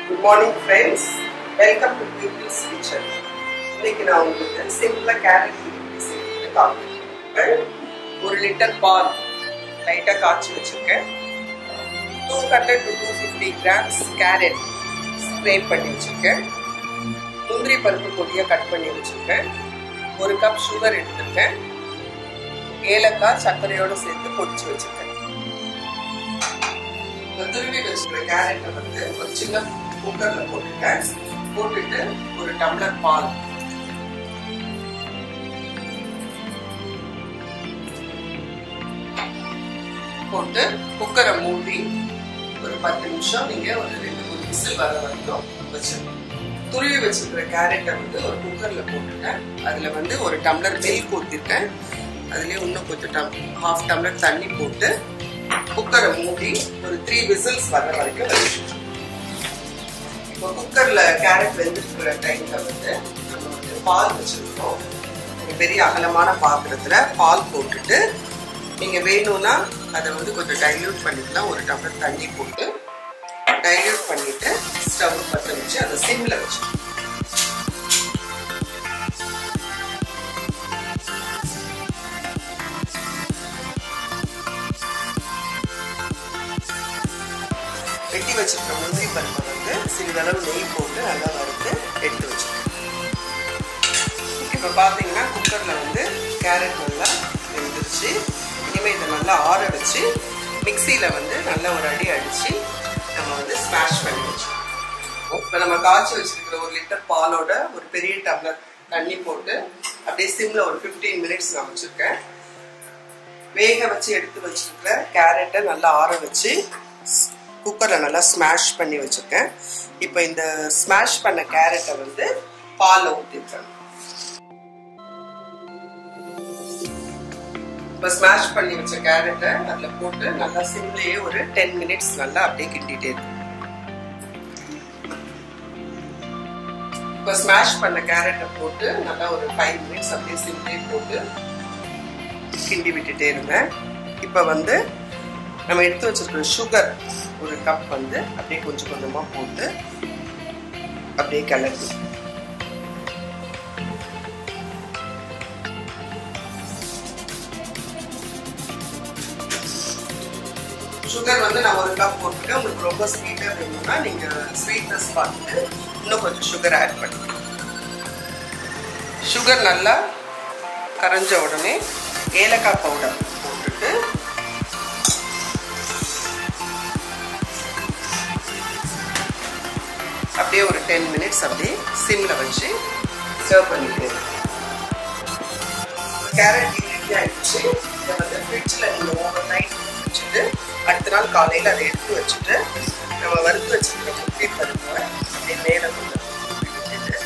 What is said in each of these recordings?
Good morning friends. Welcome to Twinkle's kitchen. இன்னைக்கு நான் உங்களுக்கு சிம்பிளா கேரட் கீர் செய்து காமிக்கிறேன். 1 லிட்டர் பால் லைட்டா காய்ச்சி வச்சிருக்கேன். 200 to 250 grams கேரட் ஸ்க்ரேப் பண்ணி வச்சிருக்கேன். முந்திரி பருப்பு பொடியா கட் பண்ணி வச்சிருக்கேன். 1 கப் சுகர் எடுத்துருக்கேன். ஏலக்காய் சர்க்கரையோட சேர்த்து பொடிச்சு வச்சிருக்கேன். துருவி வச்சிருக்கிற கேரட்டை வந்து ஒரு சின்ன குக்கர்ல போட்டுட்டு ஒரு டம்ளர் பால் போட்டு குக்கரை மூடி ஒரு 10 நிமிஷம் நீங்க ஒரு 2-3 விசில் வர வரைக்கும் வச்சிடணும். துருவி வச்சிருக்கிற கேரட்டை வந்து ஒரு குக்கர்ல போட்டுட்டேன். அதுல வந்து ஒரு டம்ளர் மில்க் ஊத்திருக்கேன். அதுலயே இன்னும் கொஞ்சம் ஹாஃப் டம்ளர் தண்ணி போட்டு குக்கரை மூடி ஒரு 3 விசில்ஸ் வர வரைக்கும் வச்சிருக்கோம். இப்போ குக்கர்ல கேரட் வெந்திருக்கிற டைம்ல வந்து நம்ம வந்து பால் வச்சிருக்கோம். ஒரு பெரிய அகலமான பாத்திரத்துல பால் போட்டுட்டு நீங்க வேணும்னா அதை வந்து கொஞ்சம் டைல்யூட் பண்ணிக்கலாம். ஒரு டம்ளர் தண்ணி போட்டு டைல்யூட் பண்ணிட்டு ஸ்டவ் பற்ற வச்சு அதை சிம்ல வச்சு வெட்டி வச்சிருக்க முந்திரி பருப்பை வந்து சிறிதளவு நெய் போட்டு நல்லா வறுத்து எடுத்து வச்சிருக்கேன். இப்போ பார்த்தீங்கன்னா குக்கர்ல வந்து கேரட் நல்லா வெந்துருச்சு. இனிமேல் இதை நல்லா ஆற வச்சு மிக்சியில வந்து நல்லா ஒரு அடி அடிச்சு நம்ம வந்து ஸ்மாஷ் பண்ணி வச்சிருக்கோம். இப்போ நம்ம காய்ச்சி வச்சிருக்கிற 1 லிட்டர் பாலோட ஒரு பெரிய டம்ளர் தண்ணி போட்டு அப்படியே சிம்ல ஒரு 15 மினிட்ஸ் நான் வச்சிருக்கேன். வேக வச்சு எடுத்து வச்சிருக்கிற கேரட்டை நல்லா ஆற வச்சு குக்கரை நல்லா ஸ்மாஷ் பண்ணி வச்சிருக்கேன். இப்போ இந்த ஸ்மாஷ் பண்ண கேரட்டை வந்து பால்ல ஊற்றிருக்கேன். இப்போ ஸ்மாஷ் பண்ணி வச்ச கேரட்டை அதில் போட்டு நல்லா சிம்லேயே ஒரு 10 மினிட்ஸ் நல்லா அப்படியே கிண்டிட்டே இருக்கும். இப்போ ஸ்மாஷ் பண்ண கேரட்டை போட்டு நல்லா ஒரு 5 மினிட்ஸ் அப்படியே சிம்லேயே போட்டு கிண்டி விட்டுட்டே இருந்தேன். இப்போ வந்து நம்ம எடுத்து வச்சிருக்கிற சுகர் 1 கப் வந்து அப்படியே கொஞ்சம் கொஞ்சமா போட்டு அப்படியே கிளறி சுகர் வந்து நான் 1 கப் போட்டுட்டு உங்களுக்கு ரொம்ப ஸ்வீட்டா வேணும்னா நீங்க ஸ்வீட்னஸ் பார்த்துட்டு இன்னும் கொஞ்சம் சுகர் ஆட் பண்ணிக்கலாம். சுகர் நல்லா கரைஞ்ச உடனே ஏலக்காய் பவுடர் போட்டுட்டு அப்படியே ஒரு 10 மினிட்ஸ் அப்படியே சிம்ல வச்சு சர்வ் பண்ணிட்டு கேரட் ரெடி ஆயிடுச்சு. இதை வந்து ஃப்ரிட்ஜில் நீங்கள் ஓவர் நைட் வச்சுட்டு அடுத்த நாள் காலையில் அதை எடுத்து வச்சுட்டு நம்ம வறுத்து வச்சுருக்கிற முந்திரி பருப்பை அப்படியே மேலே கொஞ்சம் விட்டுட்டு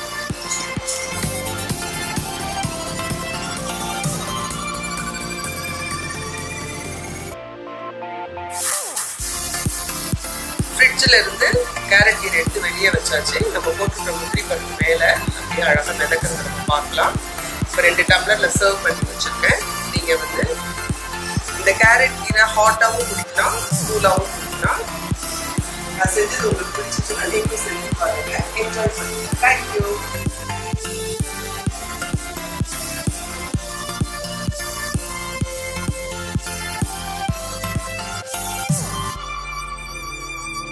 ஃப்ரிட்ஜில் இருந்து கேரட் கீரை எடுத்து வெளியே வச்சாச்சு. நம்ம போட்டுக்கிற முந்திரி பருப்பு மேலே அப்படியே அழகாக மிதக்கிறத நம்ம பார்க்கலாம். இப்போ 2 டம்ளரில் சர்வ் பண்ணி வச்சுருக்கேன். நீங்கள் வந்து இந்த கேரட் கீரை ஹாட்டாகவும் குடிக்கலாம், கூலாகவும் குடிக்கலாம். நான் செஞ்சது உங்களுக்கு பிடிச்சிச்சுன்னா நீங்களும் செஞ்சு பாருங்கள். என்ஜாய் பண்ணுங்கள். தேங்க்யூ.